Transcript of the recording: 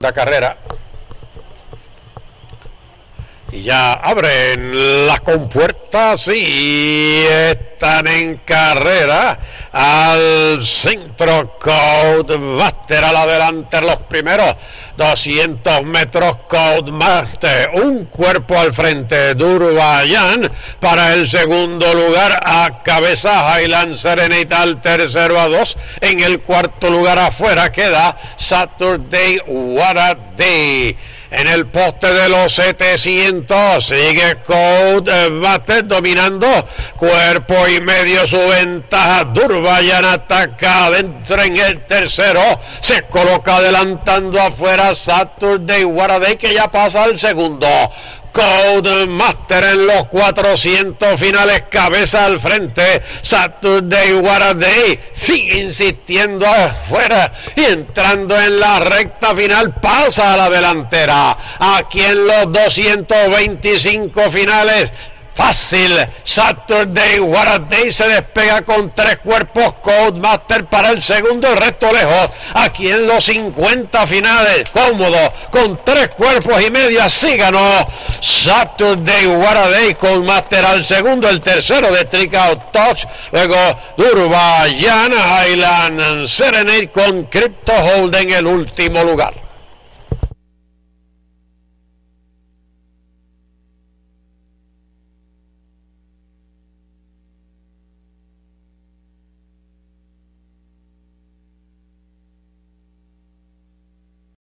quinta carrera. Y ya abren las compuertas y están en carrera. Al centro, Codemaster al adelante los primeros 200 metros. Codemaster, un cuerpo al frente. Durbayan para el segundo lugar. A cabeza Highland Serenade al tercero a 2. En el cuarto lugar afuera queda Saturday What a Day. En el poste de los 700 sigue Codemaster dominando cuerpo y medio su ventaja. Durbayan ataca adentro en el tercero, se coloca adelantando afuera Saturday What a Day, que ya pasa al segundo. Codemaster en los 400 finales, cabeza al frente. Saturday What a Day sigue insistiendo afuera y entrando en la recta final pasa a la delantera. Aquí en los 225 finales, fácil, Saturday What a Day se despega con 3 cuerpos. Codemaster para el segundo, el resto lejos. Aquí en los 50 finales, cómodo, con 3 cuerpos y medio, así ganó Saturday What a Day. Codemaster al segundo, el tercero de Trick Out Touch. Luego Durbayan, Highland Serenade con Crypto Hold en el último lugar.